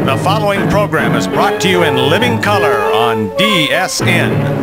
The following program is brought to you in living color on DSN.